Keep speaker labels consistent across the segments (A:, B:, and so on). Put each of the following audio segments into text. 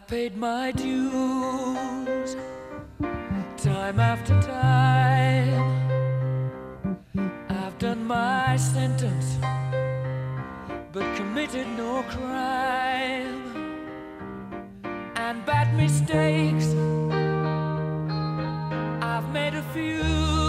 A: paid my dues time after time. I've done my sentence but committed no crime. And bad mistakes I've made a few.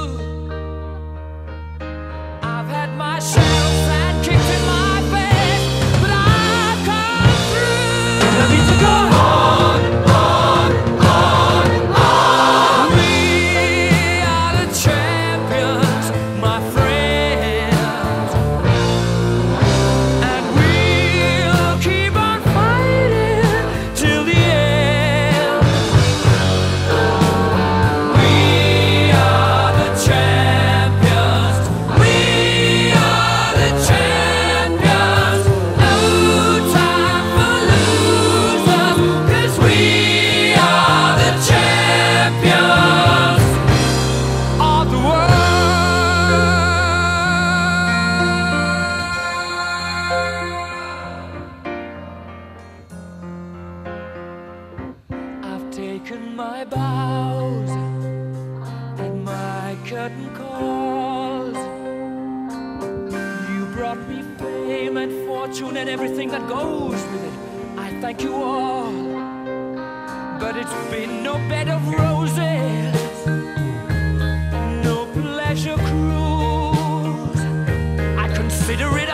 A: I've had my share of sand kicked in my face, but I've come through. I need to go on, on, on, on. We are the champions, my friends, and we'll keep on fighting till the end. We are the champions. We are the champions. No time for losers, 'cause we are the champions of the world. I've taken my bows and my curtain calls. You brought me fame and fortune and everything that goes with it. I thank you all, but it's been no bed of roses, no pleasure cruise. I consider it